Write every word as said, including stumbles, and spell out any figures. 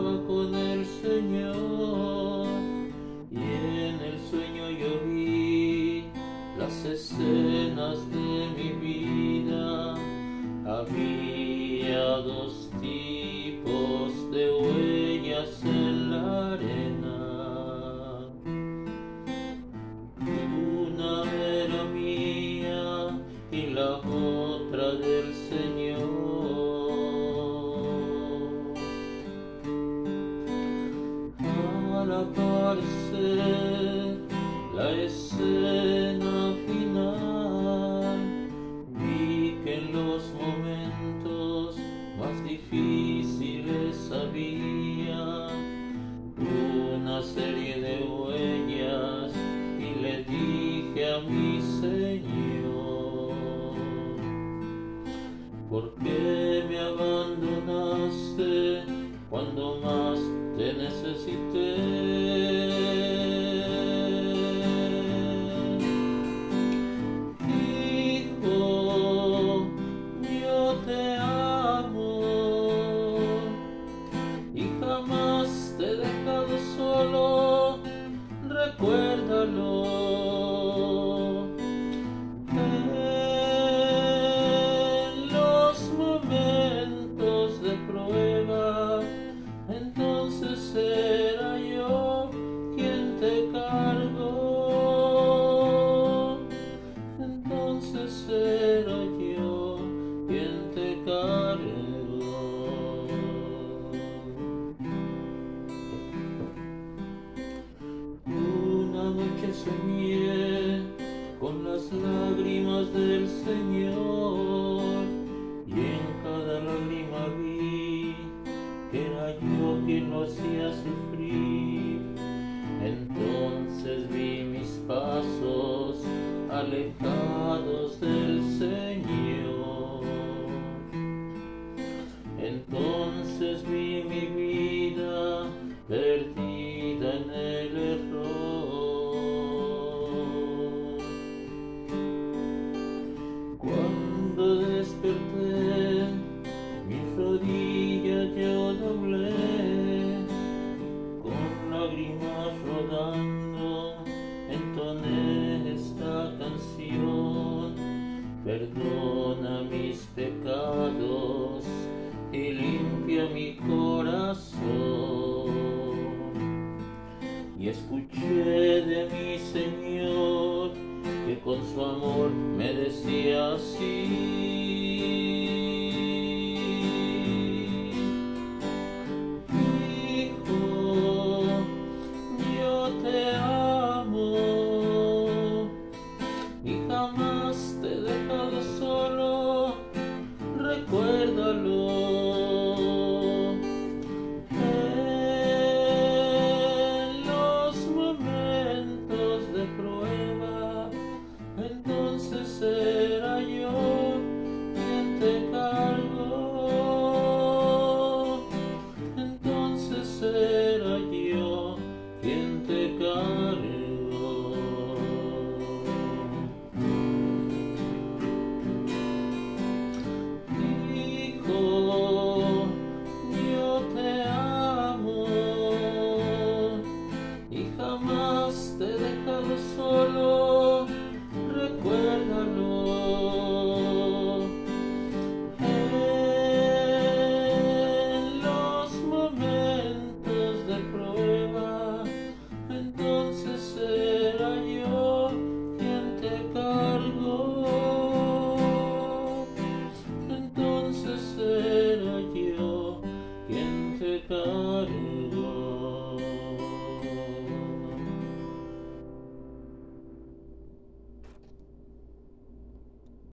estaba con el Señor, y en el sueño yo vi las escenas de mi vida. Había dos tipos de huellas en la arena. Una era mía y la otra del Señor. Al aparecer la escena final, vi que en los momentos más difíciles había una serie de huellas, y le dije a mi Señor: ¿por qué me abandonaste cuando más te necesité? Hijo, yo te amo y jamás te he dejado solo, recuérdalo. En los momentos de prueba, entonces será yo quien te cargo. Entonces será yo quien te cargo. Una noche soñé con las lágrimas del Señor, y en cada lágrima vi que era yo quien lo hacía sufrir. Entonces vi mis pasos alejados del Señor. Entonces vi mi vida perdida en el error. Cuando desperté, mis rodillas yo doblé, con lágrimas rodando entoné esta canción: perdona mis pecados y limpia mi corazón. Y escuché de mi Señor que con su amor me decía así: te amo y jamás te he dejado solo, recuérdalo. En los momentos de prueba, entonces será yo quien te cargo. Entonces será yo quien te cargo. Hijo, yo te amo y jamás te he dejado solo, recuérdalo. En los momentos de prueba, entonces